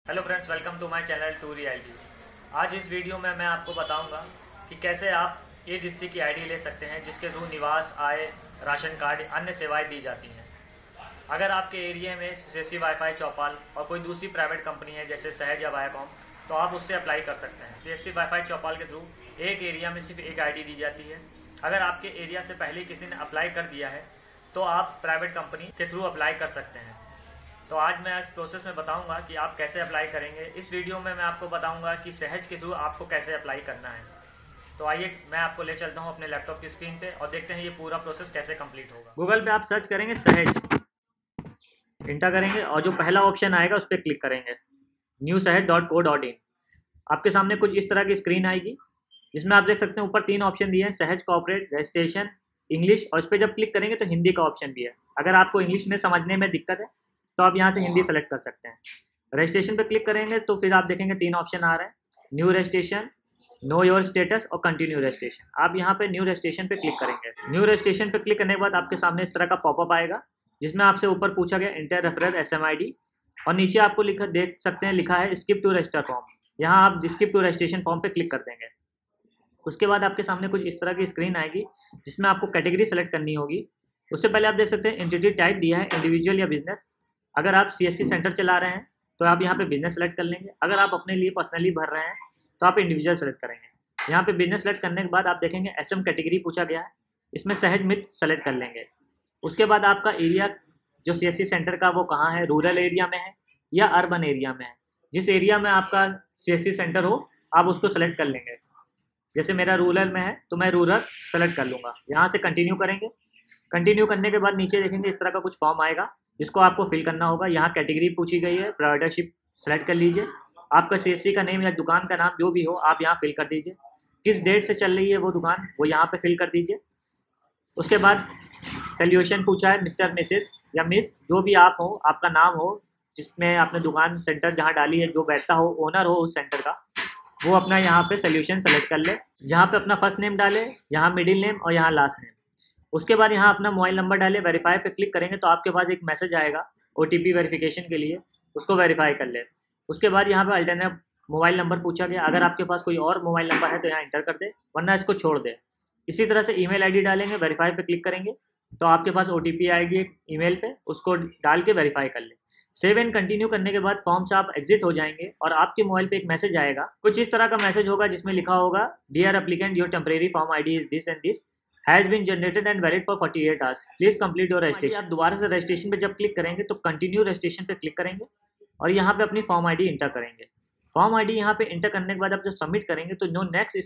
Hello friends, welcome to my channel to reality. आज इस video में मैं आपको बताऊंगा कि कैसे आप ए डिस्ट्रिक्ट की आईडी ले सकते हैं जिसके थ्रू निवास, आय, राशन कार्ड, अन्य सेवाएं दी जाती हैं। अगर आपके एरिया में सीएससी वाईफाई चौपाल और कोई दूसरी प्राइवेट कंपनी है जैसे सहज या वायाकॉम, तो आप उससे अप्लाई कर सकते हैं। सीएससी वाईफाई चौपाल के थ्रू एक एरिया में सिर्फ एक आईडी दी जाती है। अगर आपके एरिया से पहले किसी ने अप्लाई कर दिया है तो आप प्राइवेट कंपनी के थ्रू अप्लाई कर सकते हैं। तो आज मैं इस प्रोसेस में बताऊंगा कि आप कैसे अप्लाई करेंगे। इस वीडियो में मैं आपको बताऊंगा कि सहज के थ्रू आपको कैसे अप्लाई करना है। तो आइए मैं आपको ले चलता हूं अपने लैपटॉप की स्क्रीन पे और देखते हैं ये पूरा प्रोसेस कैसे कंप्लीट होगा। गूगल पे आप सर्च करेंगे सहज, इंटर करेंगे और जो पहला ऑप्शन आएगा उस पर क्लिक करेंगे, newsahaj.co.in। आपके सामने कुछ इस तरह की स्क्रीन आएगी जिसमें आप देख सकते हैं ऊपर 3 ऑप्शन दिए हैं, सहज, कॉर्पोरेट, रजिस्ट्रेशन, इंग्लिश, और इस पर जब क्लिक करेंगे तो हिंदी का ऑप्शन भी है। अगर आपको इंग्लिश में समझने में दिक्कत है तो आप यहाँ से हिंदी सेलेक्ट कर सकते हैं। रजिस्ट्रेशन पे क्लिक करेंगे तो फिर आप देखेंगे 3 ऑप्शन आ रहे हैं, new registration, know your status और कंटिन्यू रजिस्ट्रेशन। आप यहाँ पे न्यू रजिस्ट्रेशन पे क्लिक करेंगे। न्यू रजिस्ट्रेशन पे क्लिक करने के बाद आपके सामने इस तरह का पॉपअप आएगा जिसमें आपसे ऊपर पूछा गया इंटर रेफरल SMID और नीचे आपको लिखा देख सकते हैं लिखा है स्किप टू रजिस्टर फॉर्म। यहाँ आप स्किप टू रजिस्ट्रेशन फॉर्म पे क्लिक कर देंगे। उसके बाद आपके सामने कुछ इस तरह की स्क्रीन आएगी जिसमें आपको कैटेगरी सेलेक्ट करनी होगी। उससे पहले आप देख सकते हैं एंटिटी टाइप दिया है, इंडिविजुअल या बिजनेस। अगर आप CSC सेंटर चला रहे हैं तो आप यहाँ पे बिजनेस सेलेक्ट कर लेंगे। अगर आप अपने लिए पर्सनली भर रहे हैं तो आप इंडिविजुअल सेलेक्ट करेंगे। यहाँ पे बिजनेस सेलेक्ट करने के बाद आप देखेंगे SM कैटेगरी पूछा गया है, इसमें सहज मित्र सेलेक्ट कर लेंगे। उसके बाद आपका एरिया जो CSC सेंटर का वो कहाँ है, रूरल एरिया में है या अर्बन एरिया में है। जिस एरिया में आपका CSC सेंटर हो आप उसको सेलेक्ट कर लेंगे। जैसे मेरा रूरल में है तो मैं रूरल सेलेक्ट कर लूँगा। यहाँ से कंटिन्यू करेंगे। कंटिन्यू करने के बाद नीचे देखेंगे इस तरह का कुछ फॉर्म आएगा जिसको आपको फिल करना होगा। यहाँ कैटेगरी पूछी गई है, प्रोवाइडरशिप सेलेक्ट कर लीजिए। आपका CSC का नेम या दुकान का नाम जो भी हो आप यहाँ फिल कर दीजिए। किस डेट से चल रही है वो दुकान वो यहाँ पे फिल कर दीजिए। उसके बाद सैल्यूशन पूछा है, मिस्टर, मिसेस या मिस, जो भी आप हो, आपका नाम हो जिसमें आपने दुकान सेंटर जहाँ डाली है, जो बैठता हो, ओनर हो उस सेंटर का, वो अपना यहाँ पे सॉल्यूशन सेलेक्ट कर ले। यहाँ पे अपना फर्स्ट नेम डाले, यहाँ मिडिल नेम और यहाँ लास्ट नेम। उसके बाद यहाँ अपना मोबाइल नंबर डाले। वेरीफाई पे क्लिक करेंगे तो आपके पास एक मैसेज आएगा OTP वेरिफिकेशन के लिए, उसको वेरीफाई कर ले। उसके बाद यहाँ पे अल्टरनेट मोबाइल नंबर पूछा गया। अगर आपके पास कोई और मोबाइल नंबर है तो यहाँ इंटर कर दे, वरना इसको छोड़ दे। इसी तरह से ईमेल ID डालेंगे। वेरीफाई पे क्लिक करेंगे तो आपके पास OTP आएगी एक ईमेल पे, उसको डाल के वेरीफाई कर ले। सेव एंड कंटिन्यू करने के बाद फॉर्म से आप एग्जिट हो जाएंगे और आपके मोबाइल पे एक मैसेज आएगा। कुछ इस तरह का मैसेज होगा जिसमें लिखा होगा, dear applicant, your temporary form ID is this and this, has been generated and valid for 48 hours, please complete your registration. आप दोबारा से रजिस्ट्रेशन पे जब क्लिक करेंगे तो कंटिन्यू रजिस्ट्रेशन पे क्लिक करेंगे और यहाँ पे अपनी फॉर्म ID इंटर करेंगे। फॉर्म ID यहाँ पे इंटर करने के बाद आप जब सबमिट करेंगे तो जो नेक्स्ट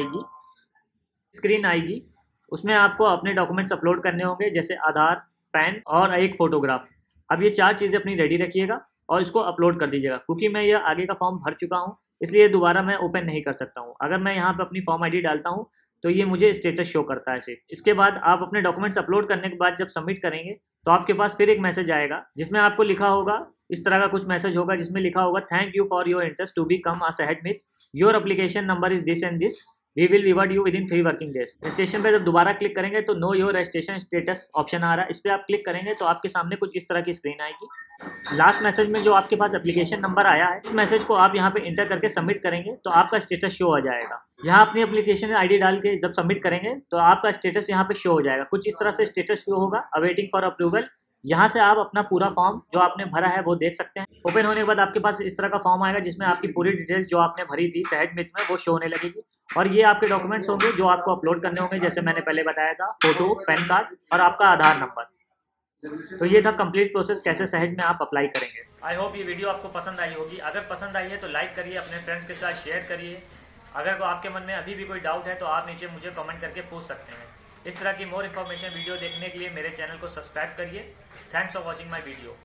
स्क्रीन आएगी उसमें आपको अपने डॉक्यूमेंट्स अपलोड करने होंगे, जैसे आधार, पैन और एक फ़ोटोग्राफ। अब ये 4 चीज़ें अपनी रेडी रखिएगा और इसको अपलोड कर दीजिएगा। क्योंकि मैं ये आगे का फॉर्म भर चुका हूँ इसलिए दोबारा मैं ओपन नहीं कर सकता हूँ। अगर मैं यहाँ पे अपनी फॉर्म ID डालता हूँ तो ये मुझे स्टेटस शो करता है सिर्फ। इसके बाद आप अपने डॉक्यूमेंट्स अपलोड करने के बाद जब सबमिट करेंगे तो आपके पास फिर एक मैसेज आएगा जिसमें आपको लिखा होगा, इस तरह का कुछ मैसेज होगा जिसमें लिखा होगा, thank you for your interest to become a Sahaj Mitra, your application number is this and this, we will revert you within 3 working days. Registration पे जब दोबारा क्लिक करेंगे तो know your registration status option आ रहा है, इस पर आप क्लिक करेंगे तो आपके सामने कुछ इस तरह की स्क्रीन आएगी। लास्ट मैसेज में जो आपके पास एप्लीकेशन नंबर आया है, इस मैसेज को आप यहाँ पे इंटर करके सबमिट करेंगे तो आपका स्टेटस शो हो जाएगा। यहाँ अपनी एप्लीकेशन ID डाल के जब सबमिट करेंगे तो आपका स्टेटस यहाँ पे शो हो जाएगा। कुछ इस तरह से स्टेटस शो होगा, अवेटिंग फॉर अप्रूवल। यहाँ से आप अपना पूरा फॉर्म जो आपने भरा है वो देख सकते हैं। ओपन होने के बाद आपके पास इस तरह का फॉर्म आएगा जिसमें आपकी पूरी डिटेल्स जो आपने भरी थी सहज मित्र में वो शो होने लगेगी और ये आपके डॉक्यूमेंट्स होंगे जो आपको अपलोड करने होंगे, जैसे मैंने पहले बताया था, फोटो, पैन कार्ड और आपका आधार नंबर। तो ये था कंप्लीट प्रोसेस कैसे सहज में आप अप्लाई करेंगे। आई होप ये वीडियो आपको पसंद आई होगी। अगर पसंद आई है तो लाइक करिए, अपने फ्रेंड्स के साथ शेयर करिए। अगर आपके मन में अभी भी कोई डाउट है तो आप नीचे मुझे कमेंट करके पूछ सकते हैं। इस तरह की मोर इन्फॉर्मेशन वीडियो देखने के लिए मेरे चैनल को सब्सक्राइब करिए। Thanks for watching my video.